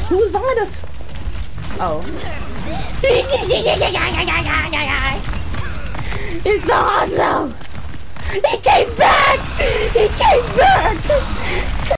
Who's behind us? Oh. It's awesome! He came back! He came back!